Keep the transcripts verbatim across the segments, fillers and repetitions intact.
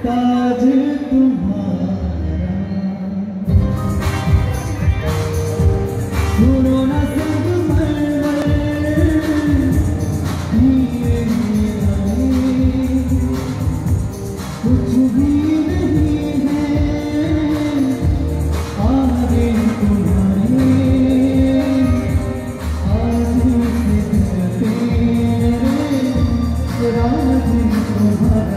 ताज तुम्हारा सुनो न सब मलमल दिए आए कुछ भी नहीं है आगे तुम्हारे आज से तेरे राज तुम्हारा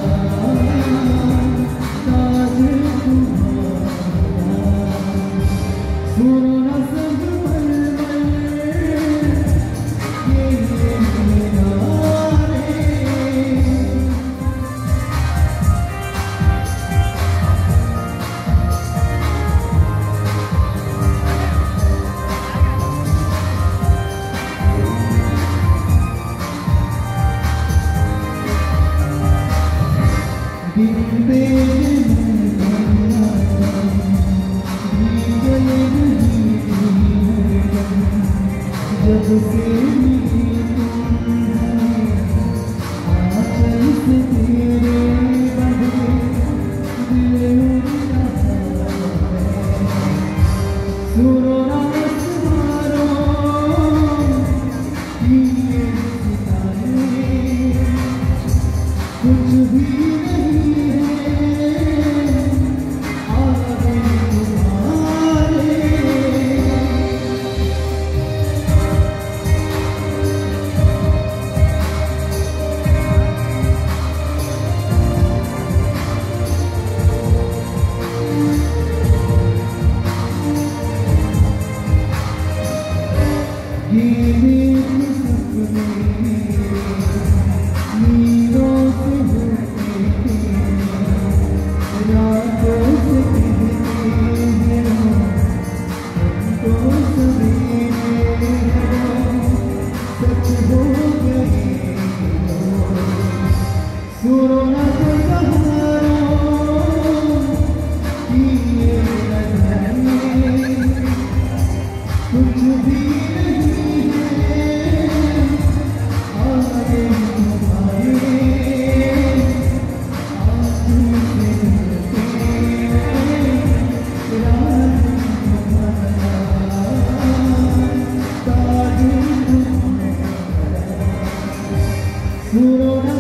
जब से मिली आंचल से तेरे बंधे दिल उड़ता है सुनो ना तुम्हारो ये सितारे कुछ भी नहीं है आगे तुम्हारे ये मेरे सपने नीरों से होते रातों से कहते हैं हमको सवेरे सच हो गए सुनो न तुम्हारो ये नजर में कुछ भी Puro